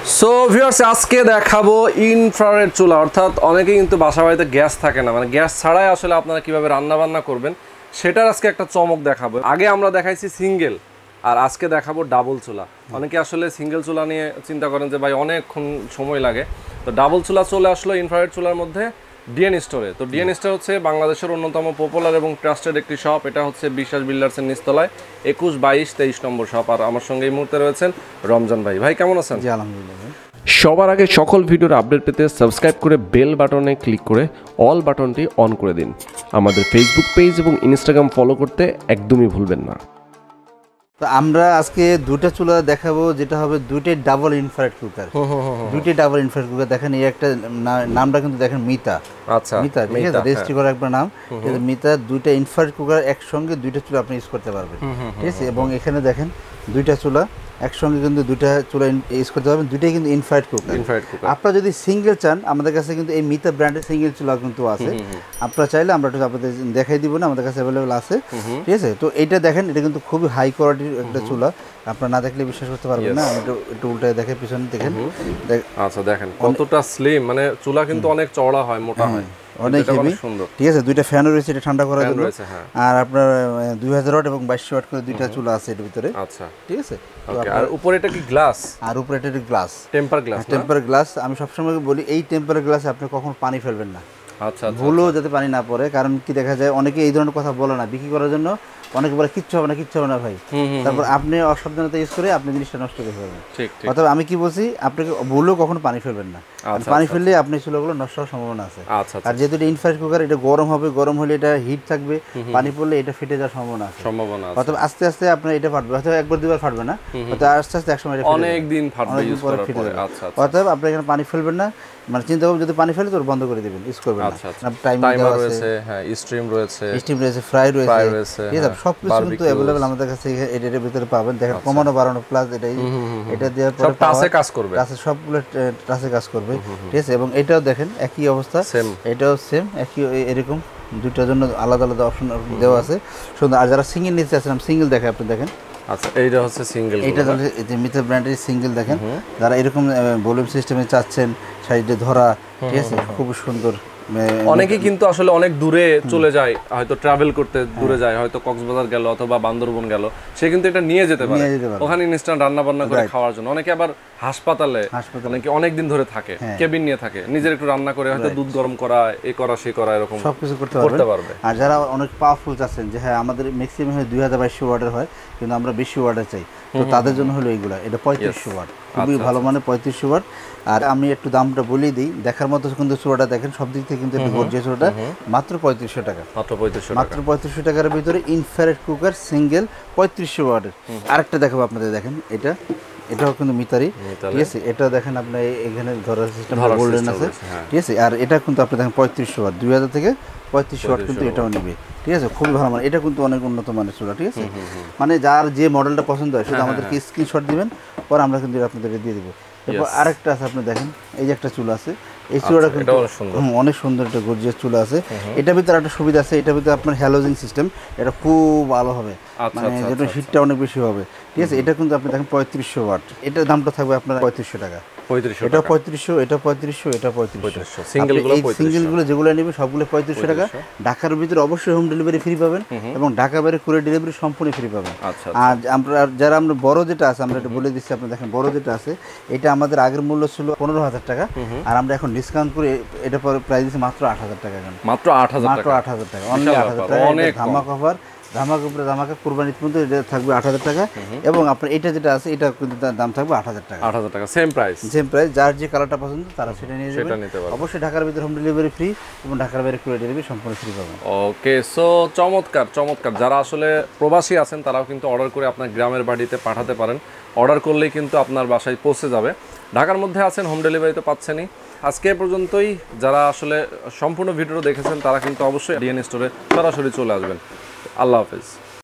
So viewers আজকে দেখাবো infrared চুলা, অর্থাৎ অনেকেই কিন্তু বাসা বাড়িতে গ্যাস থাকে না, মানে গ্যাস ছাড়াই আসলে আপনারা কিভাবে রান্না বান্না করবেন সেটার আজকে একটা চমক দেখাবো। আগে আমরা দেখাইছি সিঙ্গেল, আর আজকে দেখাবো ডাবল চুলা। অনেকে আসলে সিঙ্গেল চুলা নিয়ে চিন্তা করেন যে ভাই অনেকক্ষণ সময় লাগে, তো ডাবল চুলা চলে আসলো ইনফ্রারেড চুলার মধ্যে ডিএন স্টোরে। তো ডিএন স্টোর হচ্ছে বাংলাদেশের অন্যতম পপুলার এবং ট্রাস্টেড একটি শপ। এটা হচ্ছে বিশ্বাস বিল্ডার্সের নিচতলায় 21, 22, 23 নম্বর শপ। আর আমার সঙ্গে এই মুহূর্তে রয়েছেন রমজান ভাই। ভাই কেমন আছেন? জি আলহামদুলিল্লাহ। সবার আগে সকল ভিডিওর আপডেট পেতে সাবস্ক্রাইব করে বেল বাটনে ক্লিক করে অল বাটনটি অন করে দিন। আমাদের ফেসবুক পেজ এবং ইনস্টাগ্রাম ফলো করতে একদমই ভুলবেন না। তো আমরা আজকে দুটো চুলা দেখাবো, যেটা হবে দুইটাই ডাবল ইনফ্রারেড কুকার। দুইটাই ডাবল ইনফ্রারেড কুকার। দেখেন এই একটা নামটা কিন্তু দেখেন মিতা। আচ্ছা, মিতা ঠিক আছে, রেজিস্ট্রি করা একটা নাম। কিন্তু মিতা দুইটা ইনফ্রারেড কুকার একসঙ্গে দুইটা চুলা আপনি ইউজ করতে পারবেন, ঠিক আছে। এবং এখানে দেখেন দুইটা চুলা একসঙ্গে কিন্তু দুইটা চুলা ইউজ করতে পারবেন, দুইটাই কিন্তু ইনফ্রারেড কুকার। আপনারা যদি সিঙ্গেল চান, আমাদের কাছে কিন্তু এই মিতা ব্র্যান্ডের সিঙ্গেল চুলা কিন্তু আছে। আপনারা চাইলে আমরা একটু আপনাদের দেখাই দিব না, আমাদের কাছে অ্যাভেলেবেল আছে, ঠিক আছে। তো এইটা দেখেন, এটা কিন্তু খুবই হাই কোয়ালিটির একটা চুলা, আপনারা না দেখলে বিশ্বাস করতে পারবেন না। আমি একটু উল্টায় দেখে পিছনে দেখেন। আচ্ছা দেখেন কতটা স্লিম, মানে চুলা কিন্তু অনেক চওড়া হয়, মোটা হয়, অনেক হেভি, ঠিক আছে। দুইটা ফ্যানও রয়েছে এটা ঠান্ডা করার জন্য। আর আপনার 2000 ওয়াট এবং 2200 ওয়াট করে দুইটা চুলা আছে এর ভিতরে। আচ্ছা, ঠিক আছে। আর উপরে এটা কি গ্লাস? আর উপরে এটা glass, temper glass. Temper glass. আমি সবসময় বলি এই টেম্পার গ্লাসে আপনি কখনো পানি ফেলবেন না। আচ্ছা, ভুলও যাতে পানি না পড়ে। কারণ কি দেখা যায় অনেকে এই ধরনের কথা বলে না বিক্রি করার জন্য, অনেকে বলে কিচ্ছু হবে না, কিচ্ছু হবে না ভাই। তারপর আপনি অসাবধানতা ইউজ করে আপনি জিনিসটা নষ্ট করে ফেলবেন। অর্থাৎ আমি কি বলছি, আপনাকে ভুলও কখনো পানি ফেলবেন না। পানি ফেললে আপনি চুলাগুলো নষ্ট হওয়ার সম্ভাবনা আছে। আর যেহেতু এটা ইনফ্রারেড কুকার, এটা গরম হবে, গরম হলে এটা হিট থাকবে, পানি পড়লে এটা ফেটে যাওয়ার সম্ভাবনা আছে। অর্থাৎ আস্তে আস্তে আপনার এটা ফাটবে, হয়তো একবার দুবার ফাটবে না, হয়তো আস্তে আস্তে একসময় অনেক দিন ফাটবে, ইউজ করার পরে। অর্থাৎ আপনি এখানে পানি ফেলবেন না, মানে চিন্তা করবেন যদি পানি ফেলে তো বন্ধ করে দিবেন, ইউজ করবেন না। টাইমার রয়েছে, হ্যাঁ, স্টিম রয়েছে, ফ্রাই রয়েছে, ঠিক আছে। সবকিছু কিন্তু अवेलेबल আমাদের কাছে এটার ভিতরে পাবেন। দেখেন কমানো বাড়ানো প্লাস এটা দেওয়ার পরে টাচে কাজ করবে, টাচে সবগুলো টাচে কাজ করবে, ঠিক আছে। এবং এটাও দেখেন একই অবস্থা, এটাও সেম একই, এরকম দুইটার জন্য আলাদা আলাদা অপশন দেওয়া আছে, সুন্দর। আর যারা সিঙ্গেল নিতে চাচ্ছেন, সিঙ্গেল দেখে আপনি দেখেন। আচ্ছা, এইটা হচ্ছে সিঙ্গেল, এটা হচ্ছে মিতা ব্র্যান্ডের সিঙ্গেল। দেখেন যারা এরকম ভলিউম সিস্টেমে চাচ্ছেন, সাইডে ধরা, ঠিক আছে, খুব সুন্দর। অনেকে কিন্তু আসলে অনেক দূরে চলে যায়, হয়তো ট্রাভেল করতে দূরে যায়, হয়তো কক্সবাজার গেল অথবা বান্দরবন গেল, সে কিন্তু এটা নিয়ে যেতে পারে ওখানে ইনস্ট্যান্ট রান্না বান্না করে খাওয়ার জন্য। অনেকে আবার হাসপাতালে অনেকে অনেক দিন ধরে থাকে, কেবিন নিয়ে থাকে, নিজের একটু রান্না করে হয়তো দুধ গরম করা, এ করা সে করা, এরকম সবকিছু করতে পারবে। আর যারা অনেক পাওয়ারফুল চাচ্ছেন যে হ্যাঁ আমাদের ম্যাক্সিমাম হয় 2200 ওয়াটের হয়, কিন্তু আমরা 20 ওয়াটের চাই, তো তাদের জন্য হলো এইগুলা। এটা 3500 ওয়াট, খুবই ভালো, মানে 3500 ওয়াট। আর আমি একটু দামটা বলেই দিই, দেখার মতো কিন্তু চুলাটা দেখেন, সব দিক থেকে কিন্তু একটু গর্জিয়াস চুলাটা, মাত্র 3500 টাকা। মাত্র 3500 টাকার ভিতরে ইনফ্রারেড কুকার সিঙ্গেল 3500 ওয়াটের। আরেকটা দেখাবো আপনাদের, দেখেন এটাও কিন্তু মিতারি, ঠিক আছে। এটা দেখেন আপনার এখানে ধরার সিস্টেম গোল্ডেন আছে, ঠিক আছে। আর এটা কিন্তু আপনি দেখেন 3500 ওয়াট, 2000 থেকে 3500 ওয়াট কিন্তু এটাও নেবে, ঠিক আছে। খুবই ভালো মানে, এটা কিন্তু অনেক উন্নত মানের চুলা, ঠিক আছে। মানে যার যে মডেলটা পছন্দ হয় শুধু আমাদেরকে স্ক্রিনশট দিবেন, পরে আমরা কিন্তু আপনাদেরকে দিয়ে দেবো। এরপর আরেকটা আছে, আপনি দেখেন এই যে একটা চুলা আছে, এই চুলাটা কিন্তু অনেক সুন্দর, একটা গর্জিয়াস চুলা আছে। এটার ভিতরে একটা সুবিধা আছে, এটার ভিতরে আপনার হ্যালোজেন সিস্টেম, এটা খুব ভালো হবে, মানে যেটা হিটটা অনেক বেশি হবে, ঠিক আছে। এটা কিন্তু আপনি দেখেন 3500 ওয়াট, এটার দামটা থাকবে আপনার 3500 টাকা। এটা 3500, এটা 3500, এটা 3500। সিঙ্গেলগুলো যেগুলো নেবে সবগুলো 3500 টাকা। ঢাকার ভিতরে অবশ্যই হোম ডেলিভারি ফ্রি পাবেন, এবং ঢাকা বাইরে কুরিয়ার ডেলিভারি সম্পূর্ণ ফ্রি পাবেন। আর যারা আমরা বড় যেটা আছে, আমরা এটা বলে দিচ্ছি, আপনি দেখেন বড় যেটা আছে, এটা আমাদের আগের মূল্য ছিল 15000 টাকা, আর আমরা এখন ডিসকাউন্ট করে এটা পরে প্রাইস দিচ্ছি মাত্র 8000 টাকা। মাত্র 8000 টাকা, অনলি 8000 টাকা। অনেক ধামাকা অফার, ধামাকা কুরবানি পর্যন্ত এটা থাকবে 8000 টাকা। এবং আপনার এটা যেটা আছে, এটা কিন্তু দাম থাকবে 8000 টাকা। 8000 টাকা, সেম প্রাইস। যার যে কালারটা পছন্দ তারা সেটা নিয়ে যাবে। অবশ্যই ঢাকার ভিতরে হোম ডেলিভারি ফ্রি, এবং ঢাকার বাইরে কুরিয়ার ডেলিভারি সম্পূর্ণ ফ্রি পাবেন। ওকে, সো চমৎকার। যারা আসলে প্রবাসী আছেন তারাও কিন্তু অর্ডার করে আপনার গ্রামের বাড়িতে পাঠাতে পারেন। অর্ডার করলেই কিন্তু আপনার বাসায় পৌঁছে যাবে। ঢাকার মধ্যে আছেন, হোম ডেলিভারি তো পাচ্ছেনই। আজকে পর্যন্তই। যারা আসলে সম্পূর্ণ ভিডিও দেখেছেন তারা কিন্তু অবশ্যই ডিএন স্টোরে সরাসরি চলে আসবেন। আল্লাহ হাফেজ।